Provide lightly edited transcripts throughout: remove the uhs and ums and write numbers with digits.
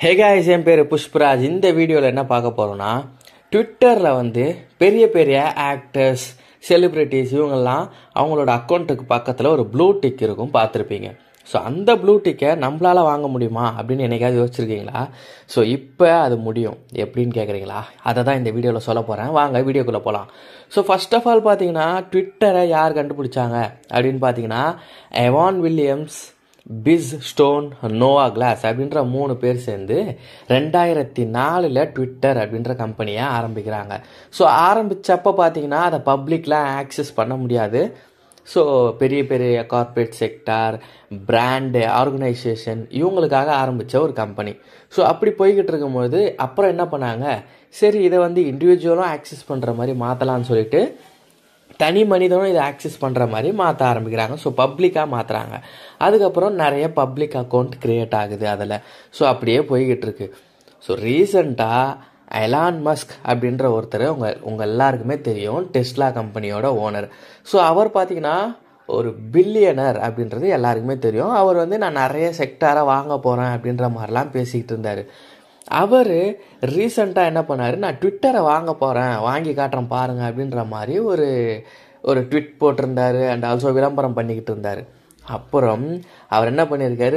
Hey guys, என் பேர் புஷ்பராஜ். இந்த வீடியோவில் என்ன பார்க்க போகிறோன்னா, ட்விட்டரில் வந்து பெரிய பெரிய ஆக்டர்ஸ், செலிப்ரிட்டிஸ் இவங்கெல்லாம் அவங்களோட அக்கௌண்ட்டுக்கு பக்கத்தில் ஒரு ப்ளூ டிக் இருக்கும், பார்த்துருப்பீங்க. ஸோ அந்த ப்ளூ டிக்கை நம்மளால் வாங்க முடியுமா அப்படின்னு என்னைக்காவது யோசிச்சிருக்கீங்களா? ஸோ இப்போ அது முடியும். எப்படின்னு கேட்குறீங்களா? அதை தான் இந்த வீடியோவில் சொல்ல போகிறேன். வாங்க வீடியோக்குள்ளே போகலாம். ஸோ ஃபர்ஸ்ட் ஆஃப் ஆல் பார்த்தீங்கன்னா, ட்விட்டரை யார் கண்டுபிடிச்சாங்க அப்படின்னு பார்த்தீங்கன்னா, Evan Williams, Biz Stone, Noah Glass அப்படின்ற 3 பேர் சேர்ந்து 2004 ட்விட்டர் அப்படின்ற கம்பெனியை ஆரம்பிக்கிறாங்க. ஸோ ஆரம்பித்தப்போ பார்த்தீங்கன்னா, அதை பப்ளிக்லாம் ஆக்சஸ் பண்ண முடியாது. ஸோ பெரிய பெரிய கார்ப்பரேட் செக்டார், பிராண்டு, ஆர்கனைசேஷன் இவங்களுக்காக ஆரம்பித்த ஒரு கம்பெனி. ஸோ அப்படி போய்கிட்டு இருக்கும்போது அப்புறம் என்ன பண்ணாங்க, சரி இதை வந்து இண்டிவிஜுவலும் ஆக்சஸ் பண்ணுற மாதிரி மாற்றலான்னு சொல்லிட்டு தனி மனிதனும் இதை ஆக்சஸ் பண்ணுற மாதிரி மாற்ற ஆரம்பிக்கிறாங்க. ஸோ பப்ளிக்காக மாற்றுறாங்க. அதுக்கப்புறம் நிறைய பப்ளிக் அக்கௌண்ட் க்ரியேட் ஆகுது அதில். ஸோ அப்படியே போய்கிட்டு இருக்கு. ஸோ ரீசண்டாக எலான் மஸ்க் அப்படின்ற ஒருத்தர் உங்கள் எல்லாருக்குமே தெரியும், டெஸ்லா கம்பெனியோட ஓனர். ஸோ அவர் பார்த்தீங்கன்னா ஒரு பில்லியனர் அப்படின்றது எல்லாருக்குமே தெரியும். அவர் வந்து நான் நிறைய செக்டாரை வாங்க போகிறேன் அப்படின்ற மாதிரிலாம் பேசிக்கிட்டு இருந்தார். அவர் ரீசண்டாக என்ன பண்ணார், நான் ட்விட்டரை வாங்க போகிறேன், வாங்கி காட்டுறேன் பாருங்கள் அப்படின்ற மாதிரி ஒரு ட்விட் போட்டிருந்தார். அண்ட் ஆல்சோ விளம்பரம் பண்ணிக்கிட்டு இருந்தார். அப்புறம் அவர் என்ன பண்ணியிருக்காரு,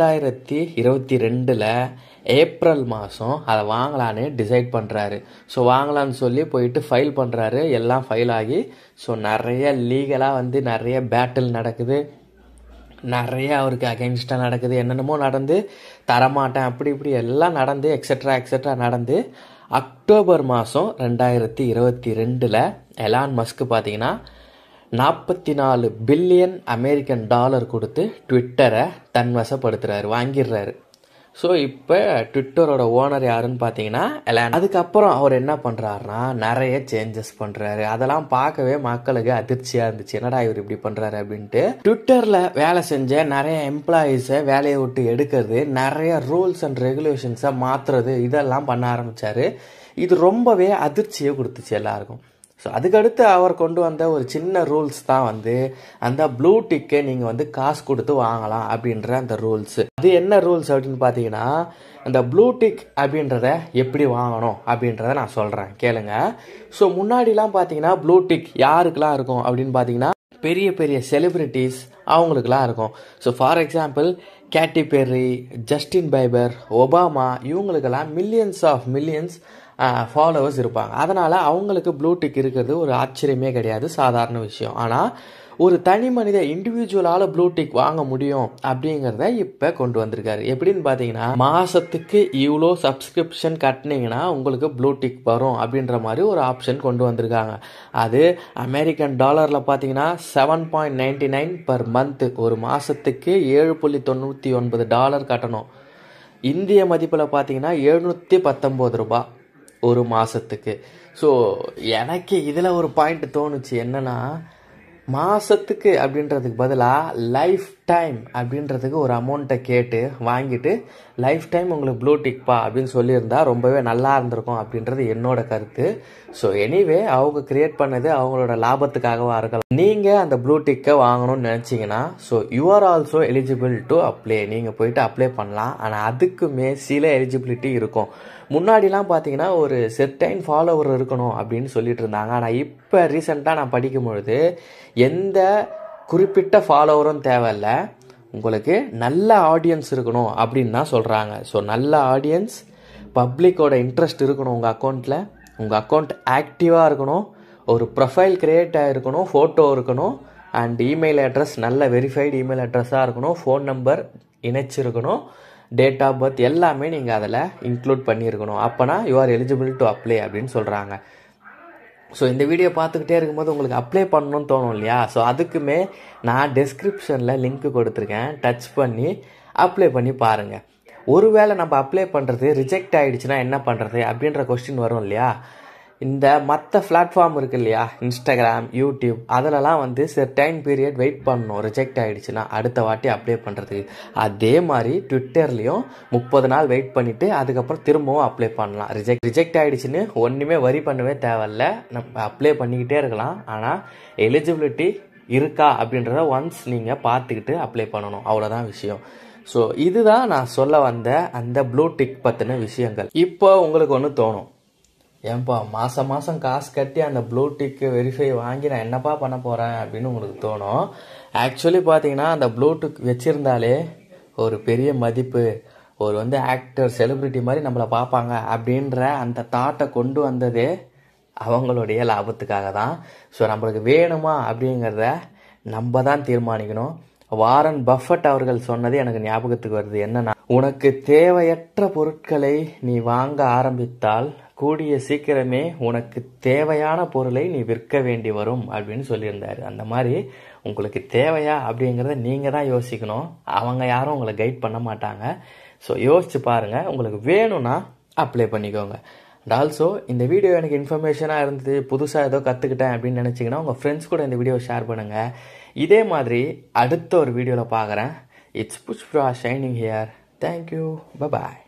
2022 ஏப்ரல் மாதம் அதை வாங்கலான்னு டிசைட் பண்ணுறாரு. ஸோ வாங்கலான்னு சொல்லி போயிட்டு ஃபைல் பண்ணுறாரு. எல்லாம் ஃபைல் ஆகி ஸோ நிறைய லீகலாக வந்து நிறைய பேட்டில் நடக்குது, நிறைய அவருக்கு அகெயின்ஸ்டாக நடக்குது, என்னென்னமோ நடந்து தரமாட்டேன் அப்படி இப்படி எல்லாம் நடந்து எக்ஸெட்ரா நடந்து அக்டோபர் மாதம் 2022 எலான் மஸ்க் பார்த்தீங்கன்னா 44 பில்லியன் அமெரிக்கன் டாலர் கொடுத்து ட்விட்டரை தன்வசப்படுத்துகிறாரு, வாங்கிடுறாரு. ஸோ இப்போ ட்விட்டரோட ஓனர் யாருன்னு பார்த்தீங்கன்னா எலான். அதுக்கப்புறம் அவர் என்ன பண்ணுறாருனா நிறைய சேஞ்சஸ் பண்ணுறாரு. அதெல்லாம் பார்க்கவே மக்களுக்கு அதிர்ச்சியாக இருந்துச்சு, என்னடா இவர் இப்படி பண்ணுறாரு அப்படின்ட்டு. ட்விட்டரில் வேலை செஞ்ச நிறைய எம்ப்ளாயீஸை வேலையை விட்டு எடுக்கிறது, நிறைய ரூல்ஸ் அண்ட் ரெகுலேஷன்ஸை மாற்றுறது, இதெல்லாம் பண்ண ஆரம்பித்தார். இது ரொம்பவே அதிர்ச்சியை கொடுத்துச்சு எல்லாருக்கும். ஸோ அதுக்கடுத்து அவர் கொண்டு வந்த ஒரு சின்ன ரூல்ஸ் தான் வந்து அந்த ப்ளூ டிக்கை நீங்கள் வந்து காசு கொடுத்து வாங்கலாம் அப்படின்ற அந்த ரூல்ஸு. அது என்ன ரூல்ஸ் அப்படின்னு பார்த்தீங்கன்னா, அந்த ப்ளூ டிக் அப்படின்றத எப்படி வாங்கணும் அப்படின்றத நான் சொல்கிறேன், கேளுங்க. ஸோ முன்னாடிலாம் பார்த்தீங்கன்னா ப்ளூ டிக் யாருக்கெல்லாம் இருக்கும் அப்படின்னு பார்த்தீங்கன்னா, பெரிய பெரிய செலிப்ரிட்டிஸ் அவங்களுக்குலாம் இருக்கும். So for example Katy Perry, Justin Bieber, Obama இவங்களுக்கெல்லாம் மில்லியன்ஸ் ஃபாலோவர்ஸ் இருப்பாங்க. அதனால் அவங்களுக்கு ப்ளூ டிக் இருக்கிறது ஒரு ஆச்சரியமே கிடையாது, சாதாரண விஷயம். ஆனால் ஒரு தனி மனித இண்டிவிஜுவலால் ப்ளூ டிக் வாங்க முடியும் அப்படிங்கிறத இப்போ கொண்டு வந்திருக்காரு. எப்படின்னு பார்த்தீங்கன்னா, மாதத்துக்கு இவ்வளோ சப்ஸ்கிரிப்ஷன் கட்டினீங்கன்னா உங்களுக்கு ப்ளூ டிக் வரும் அப்படின்ற மாதிரி ஒரு ஆப்ஷன் கொண்டு வந்திருக்காங்க. அது அமெரிக்கன் டாலரில் பார்த்தீங்கன்னா $7.99 பர் மந்த். ஒரு மாதத்துக்கு $7.99 கட்டணும். இந்திய மதிப்பில் பார்த்தீங்கன்னா $719 ஒரு மாதத்துக்கு. ஸோ எனக்கு இதில் ஒரு பாயிண்ட் தோணுச்சு, என்னென்னா மாதத்துக்கு அப்படின்றதுக்கு பதிலாக லைஃப் டைம் அப்படின்றதுக்கு ஒரு அமௌண்ட்டை கேட்டு வாங்கிட்டு லைஃப் டைம் உங்களுக்கு ப்ளூ டிக்பா அப்படின்னு சொல்லியிருந்தா ரொம்பவே நல்லா இருந்திருக்கும் அப்படின்றது என்னோட கருத்து. ஸோ எனிவே அவங்க கிரியேட் பண்ணது அவங்களோட லாபத்துக்காகவா இருக்கலாம். நீங்கள் அந்த ப்ளூ டிக்கை வாங்கணும்னு நினச்சிங்கன்னா so you are also eligible to apply. நீங்கள் போயிட்டு அப்ளை பண்ணலாம். ஆனால் அதுக்குமே சில எலிஜிபிலிட்டி இருக்கும். முன்னாடிலாம் பார்த்தீங்கன்னா ஒரு செர்டைன் ஃபாலோவர் இருக்கணும் அப்படின்னு சொல்லிட்டு இருந்தாங்க. ஆனால் இப்போ ரீசெண்டாக நான் படிக்கும் பொழுது எந்த குறிப்பிட்ட ஃபாலோவரும் தேவையில்ல, உங்களுக்கு நல்ல ஆடியன்ஸ் இருக்கணும் அப்படின்னு தான் சொல்கிறாங்க. ஸோ நல்ல ஆடியன்ஸ், பப்ளிக்கோட இன்ட்ரெஸ்ட் இருக்கணும் உங்கள் அக்கௌண்ட்டில், உங்கள் அக்கௌண்ட் ஆக்டிவாக இருக்கணும், ஒரு ப்ரொஃபைல் க்ரியேட் ஆகிருக்கணும், ஃபோட்டோ இருக்கணும், அண்ட் இமெயில் அட்ரஸ் நல்ல வெரிஃபைடு இமெயில் அட்ரஸாக இருக்கணும், ஃபோன் நம்பர் இணைச்சிருக்கணும், டேட் ஆஃப் பர்த் எல்லாமே நீங்கள் அதில் இன்க்ளூட் பண்ணியிருக்கணும். அப்போனா you are eligible to apply அப்படின்னு சொல்கிறாங்க. ஸோ இந்த வீடியோ பார்த்துக்கிட்டே இருக்கும்போது உங்களுக்கு அப்ளை பண்ணணும்னு தோணும் இல்லையா? ஸோ அதுக்குமே நான் டெஸ்கிரிப்ஷனில் லிங்க் கொடுத்துருக்கேன், டச் பண்ணி அப்ளை பண்ணி பாருங்கள். ஒருவேளை நம்ம அப்ளை பண்ணுறது ரிஜெக்ட் ஆகிடுச்சுன்னா என்ன பண்ணுறது அப்படின்ற கொஸ்டின் வரும் இல்லையா? இந்த மற்ற பிளாட்ஃபார்ம் இருக்குது இல்லையா, இன்ஸ்டாகிராம், யூடியூப், அதிலலாம் வந்து செர்டைன் பீரியட் வெயிட் பண்ணணும் ரிஜெக்ட் ஆகிடுச்சுன்னா அடுத்த வாட்டி அப்ளை பண்ணுறதுக்கு. அதே மாதிரி ட்விட்டர்லேயும் 30 நாள் வெயிட் பண்ணிவிட்டு அதுக்கப்புறம் திரும்பவும் அப்ளை பண்ணலாம். ரிஜெக்ட் ஆகிடுச்சுன்னு ஒன்றுமே வரி பண்ணவே தேவையில்ல, நம்ம அப்ளை பண்ணிக்கிட்டே இருக்கலாம். ஆனால் எலிஜிபிலிட்டி இருக்கா அப்படின்றத ஒன்ஸ் நீங்கள் பார்த்துக்கிட்டு அப்ளை பண்ணணும், அவ்வளோதான் விஷயம். ஸோ இதுதான் நான் சொல்ல வந்த அந்த ப்ளூ டிக் பற்றின விஷயங்கள். இப்போ உங்களுக்கு ஒன்று தோணும், ஏன்பா மாதம் மாதம் காசு கட்டி அந்த ப்ளூ டிக்கு வெரிஃபை வாங்கி நான் என்னப்பா பண்ண போகிறேன் அப்படின்னு உங்களுக்கு தோணும். ஆக்சுவலி பார்த்தீங்கன்னா அந்த ப்ளூ டிக் வச்சுருந்தாலே ஒரு பெரிய மதிப்பு, ஒரு ஆக்டர் செலிப்ரிட்டி மாதிரி நம்மளை பார்ப்பாங்க அப்படின்ற அந்த தாட்டை கொண்டு வந்ததே அவங்களுடைய லாபத்துக்காக தான். ஸோ நம்மளுக்கு வேணுமா அப்படிங்கிறத நம்ம தான் தீர்மானிக்கணும். வாரன் பஃபட் அவர்கள் சொன்னது எனக்கு ஞாபகத்துக்கு வருது. என்னன்னா, உனக்கு தேவையற்ற பொருட்களை நீ வாங்க ஆரம்பித்தால் கூடிய சீக்கிரமே உனக்கு தேவையான பொருளை நீ விற்க வேண்டி வரும் அப்படின்னு சொல்லியிருந்தாரு. அந்த மாதிரி உங்களுக்கு தேவையா அப்படிங்கிறத நீங்கள் தான் யோசிக்கணும். அவங்க யாரும் உங்களை கைட் பண்ண மாட்டாங்க. ஸோ யோசிச்சு பாருங்கள், உங்களுக்கு வேணும்னா அப்ளை பண்ணிக்கோங்க. அண்ட் ஆல்சோ இந்த வீடியோ எனக்கு இன்ஃபர்மேஷனாக இருந்தது, புதுசாக ஏதோ கற்றுக்கிட்டேன் அப்படின்னு நினச்சிங்கன்னா உங்கள் ஃப்ரெண்ட்ஸ் கூட இந்த வீடியோ ஷேர் பண்ணுங்கள். இதே மாதிரி அடுத்த ஒரு வீடியோவில் பார்க்குறேன். It's Pushpa shining here. Thank you. By.